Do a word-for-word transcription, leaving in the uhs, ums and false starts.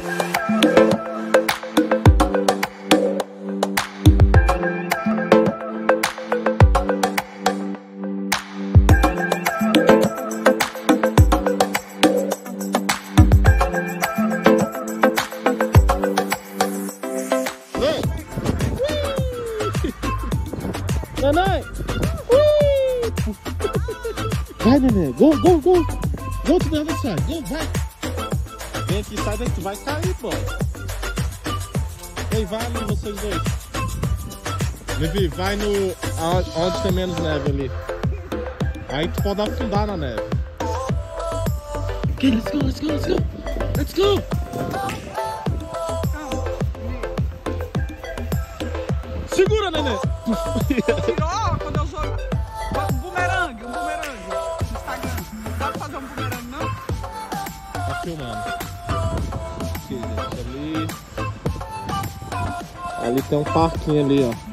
Neném! Ui! Vai, neném! Go, go, go! Go to the other side! Go, vai! Vem aqui, sai daqui, vai cair, pô! Ei, vai ali, vocês dois! Levi, vai no... onde tem menos neve ali. Aí tu pode afundar na neve. Ok, let's go, let's go, let's go! Let's go! Segura, neném! Tirou quando eu jogo um bumerangue, um bumerangue no Instagram. Não dá pra fazer um bumerangue, não? Tá filmando. Aqui, gente, ali. Ali tem um parquinho ali, ó.